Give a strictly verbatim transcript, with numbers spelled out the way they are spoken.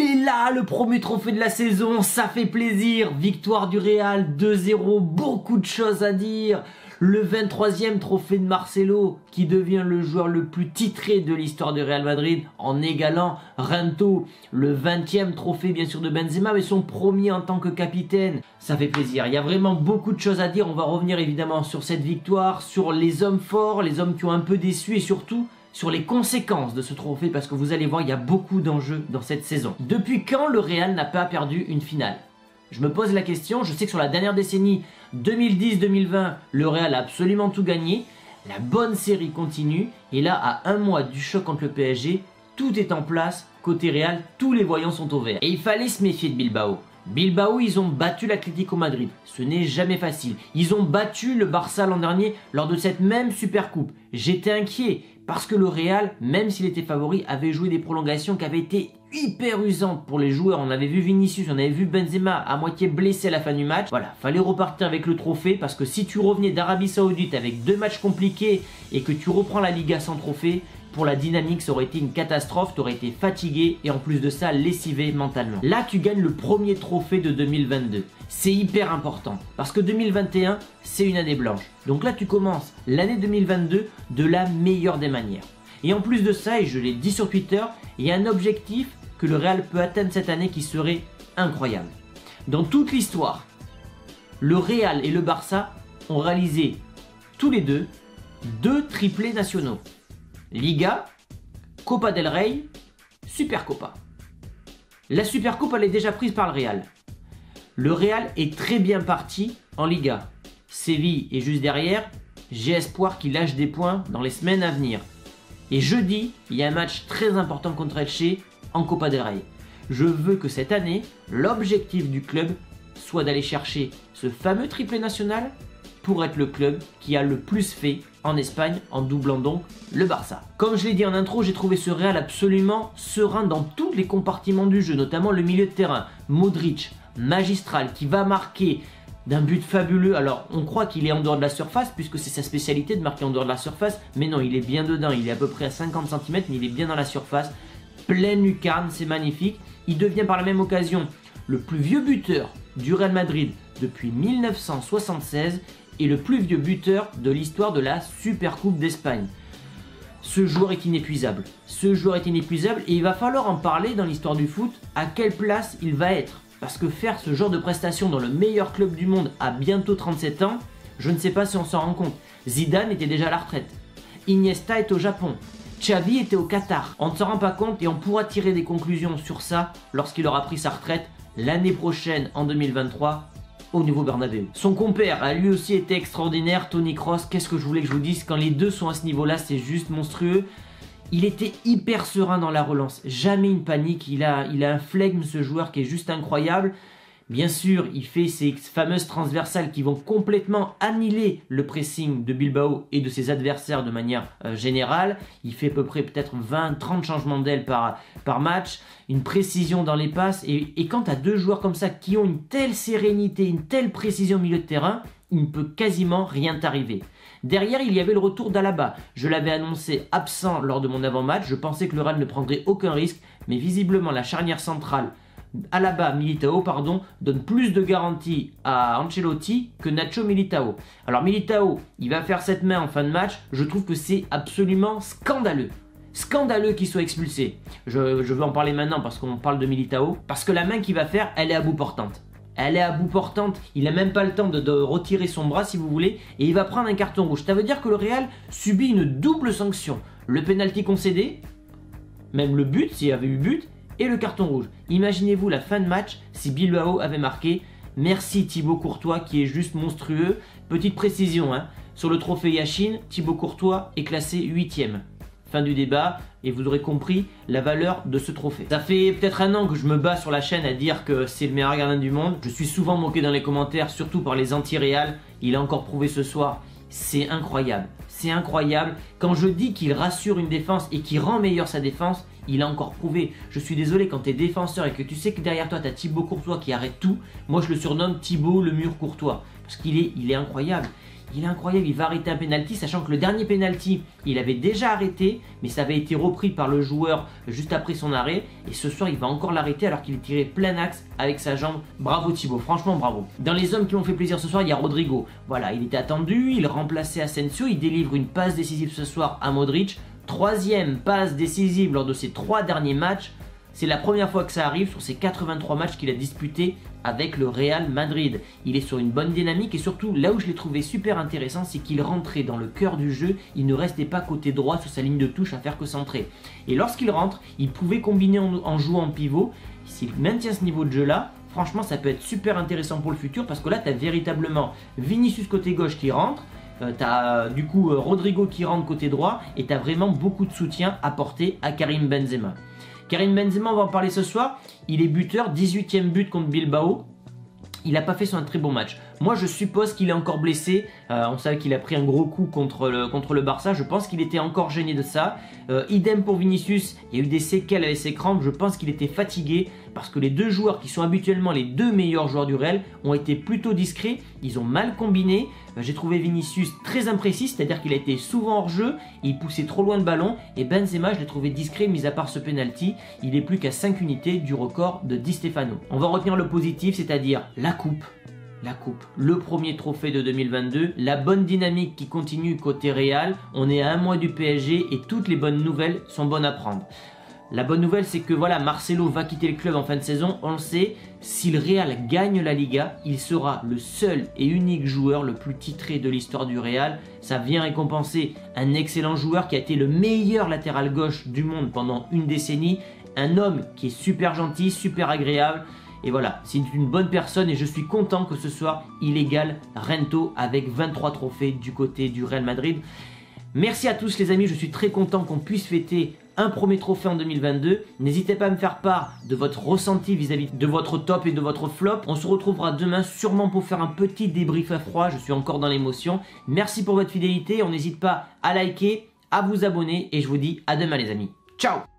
est là, le premier trophée de la saison, ça fait plaisir. Victoire du Real deux zéro, beaucoup de choses à dire. Le vingt-troisième trophée de Marcelo, qui devient le joueur le plus titré de l'histoire du Real Madrid, en égalant Rinto. Le vingtième trophée bien sûr de Benzema, mais son premier en tant que capitaine. Ça fait plaisir, il y a vraiment beaucoup de choses à dire. On va revenir évidemment sur cette victoire, sur les hommes forts, les hommes qui ont un peu déçu et surtout sur les conséquences de ce trophée, parce que vous allez voir, il y a beaucoup d'enjeux dans cette saison. Depuis quand le Real n'a pas perdu une finale? Je me pose la question, je sais que sur la dernière décennie, deux mille dix deux mille vingt, le Real a absolument tout gagné, la bonne série continue, et là, à un mois du choc contre le P S G, tout est en place, côté Real, tous les voyants sont au vert. Et il fallait se méfier de Bilbao. Bilbao, ils ont battu l'Atlético Madrid, ce n'est jamais facile. Ils ont battu le Barça l'an dernier lors de cette même Supercoupe. J'étais inquiet, parce que le Real, même s'il était favori, avait joué des prolongations qui avaient été hyper usantes pour les joueurs. On avait vu Vinicius, on avait vu Benzema à moitié blessé à la fin du match. Voilà, fallait repartir avec le trophée, parce que si tu revenais d'Arabie Saoudite avec deux matchs compliqués et que tu reprends la Liga sans trophée, pour la dynamique, ça aurait été une catastrophe, tu aurais été fatigué et en plus de ça, lessivé mentalement. Là, tu gagnes le premier trophée de deux mille vingt-deux. C'est hyper important parce que deux mille vingt et un, c'est une année blanche. Donc là, tu commences l'année deux mille vingt-deux de la meilleure des manières. Et en plus de ça, et je l'ai dit sur Twitter, il y a un objectif que le Real peut atteindre cette année qui serait incroyable. Dans toute l'histoire, le Real et le Barça ont réalisé tous les deux deux triplés nationaux. Liga, Copa del Rey, Supercopa. La Supercoupe, elle est déjà prise par le Real. Le Real est très bien parti en Liga. Séville est juste derrière. J'ai espoir qu'il lâche des points dans les semaines à venir. Et jeudi, il y a un match très important contre Elche en Copa del Rey. Je veux que cette année, l'objectif du club soit d'aller chercher ce fameux triplé national pour être le club qui a le plus fait en Espagne, en doublant donc le Barça. Comme je l'ai dit en intro, j'ai trouvé ce Real absolument serein dans tous les compartiments du jeu, notamment le milieu de terrain. Modric, magistral, qui va marquer d'un but fabuleux. Alors, on croit qu'il est en dehors de la surface, puisque c'est sa spécialité de marquer en dehors de la surface, mais non, il est bien dedans, il est à peu près à cinquante centimètres, mais il est bien dans la surface. Pleine lucarne, c'est magnifique. Il devient par la même occasion le plus vieux buteur du Real Madrid depuis mille neuf cent soixante-seize, et le plus vieux buteur de l'histoire de la Supercoupe d'Espagne. Ce joueur est inépuisable. Ce joueur est inépuisable et il va falloir en parler dans l'histoire du foot, à quelle place il va être. Parce que faire ce genre de prestation dans le meilleur club du monde à bientôt trente-sept ans, je ne sais pas si on s'en rend compte. Zidane était déjà à la retraite. Iniesta est au Japon. Xavi était au Qatar. On ne s'en rend pas compte et on pourra tirer des conclusions sur ça lorsqu'il aura pris sa retraite l'année prochaine en deux mille vingt-trois. Au nouveau Bernabéu. Son compère a lui aussi été extraordinaire, Toni Kroos. Qu'est-ce que je voulais que je vous dise, quand les deux sont à ce niveau-là, c'est juste monstrueux. Il était hyper serein dans la relance, jamais une panique, il a, il a un flegme ce joueur qui est juste incroyable. Bien sûr, il fait ces fameuses transversales qui vont complètement annihiler le pressing de Bilbao et de ses adversaires de manière euh, générale. Il fait à peu près peut-être vingt trente changements d'aile par, par match, une précision dans les passes. Et, et quand tu as deux joueurs comme ça qui ont une telle sérénité, une telle précision au milieu de terrain, il ne peut quasiment rien t'arriver. Derrière, il y avait le retour d'Alaba. Je l'avais annoncé absent lors de mon avant-match. Je pensais que le Real ne prendrait aucun risque, mais visiblement la charnière centrale Alaba Militao pardon, donne plus de garantie à Ancelotti que Nacho Militao. Alors Militao, il va faire cette main en fin de match. Je trouve que c'est absolument scandaleux. Scandaleux qu'il soit expulsé. Je, je veux en parler maintenant parce qu'on parle de Militao. Parce que la main qu'il va faire, elle est à bout portante. Elle est à bout portante, il n'a même pas le temps de, de retirer son bras si vous voulez, et il va prendre un carton rouge. Ça veut dire que le Real subit une double sanction. Le pénalty concédé, même le but, s'il y avait eu but, et le carton rouge. Imaginez-vous la fin de match si Bilbao avait marqué. Merci Thibaut Courtois qui est juste monstrueux. Petite précision, hein, sur le trophée Yashin, Thibaut Courtois est classé huitième. Fin du débat et vous aurez compris la valeur de ce trophée. Ça fait peut-être un an que je me bats sur la chaîne à dire que c'est le meilleur gardien du monde. Je suis souvent moqué dans les commentaires, surtout par les anti-Real. Il a encore prouvé ce soir. C'est incroyable. C'est incroyable. Quand je dis qu'il rassure une défense et qu'il rend meilleure sa défense, il a encore prouvé. Je suis désolé, quand tu es défenseur et que tu sais que derrière toi tu as Thibaut Courtois qui arrête tout, moi je le surnomme Thibaut le mur Courtois. Parce qu'il est, il est incroyable. il est incroyable, il va arrêter un penalty, sachant que le dernier penalty, il avait déjà arrêté, mais ça avait été repris par le joueur juste après son arrêt. Et ce soir, il va encore l'arrêter alors qu'il est tiré plein axe avec sa jambe. Bravo Thibaut, franchement bravo. Dans les hommes qui m'ont fait plaisir ce soir, il y a Rodrigo. Voilà, il était attendu, il remplaçait Asensio, il délivre une passe décisive ce soir à Modric. Troisième passe décisive lors de ses trois derniers matchs. C'est la première fois que ça arrive sur ses quatre-vingt-trois matchs qu'il a disputés avec le Real Madrid. Il est sur une bonne dynamique et surtout, là où je l'ai trouvé super intéressant, c'est qu'il rentrait dans le cœur du jeu. Il ne restait pas côté droit sur sa ligne de touche à faire que centrer. Et lorsqu'il rentre, il pouvait combiner en, en jouant en pivot. S'il maintient ce niveau de jeu-là, franchement, ça peut être super intéressant pour le futur parce que là, tu as véritablement Vinicius côté gauche qui rentre. Euh, tu as du coup euh, Rodrigo qui rentre côté droit et tu as vraiment beaucoup de soutien apporté à Karim Benzema. Karim Benzema, on va en parler ce soir, il est buteur, dix-huitième but contre Bilbao. Il n'a pas fait sur un très bon match. Moi, je suppose qu'il est encore blessé. Euh, on savait qu'il a pris un gros coup contre le, contre le Barça. Je pense qu'il était encore gêné de ça. Euh, idem pour Vinicius. Il y a eu des séquelles avec ses crampes. Je pense qu'il était fatigué parce que les deux joueurs qui sont habituellement les deux meilleurs joueurs du Real ont été plutôt discrets. Ils ont mal combiné. Euh, J'ai trouvé Vinicius très imprécis, c'est-à-dire qu'il a été souvent hors jeu. Il poussait trop loin le ballon. Et Benzema, je l'ai trouvé discret, mis à part ce penalty. Il est plus qu'à cinq unités du record de Di Stefano. On va retenir le positif, c'est-à-dire la coupe. La coupe, le premier trophée de deux mille vingt-deux, la bonne dynamique qui continue côté Real, on est à un mois du P S G et toutes les bonnes nouvelles sont bonnes à prendre. La bonne nouvelle c'est que voilà, Marcelo va quitter le club en fin de saison, on le sait, si le Real gagne la Liga, il sera le seul et unique joueur le plus titré de l'histoire du Real. Ça vient récompenser un excellent joueur qui a été le meilleur latéral gauche du monde pendant une décennie, un homme qui est super gentil, super agréable. Et voilà, c'est une bonne personne et je suis content que ce soir il égale Rento avec vingt-trois trophées du côté du Real Madrid. Merci à tous les amis, je suis très content qu'on puisse fêter un premier trophée en deux mille vingt-deux. N'hésitez pas à me faire part de votre ressenti vis-à-vis de votre top et de votre flop. On se retrouvera demain sûrement pour faire un petit débrief à froid, je suis encore dans l'émotion. Merci pour votre fidélité, on n'hésite pas à liker, à vous abonner et je vous dis à demain les amis. Ciao!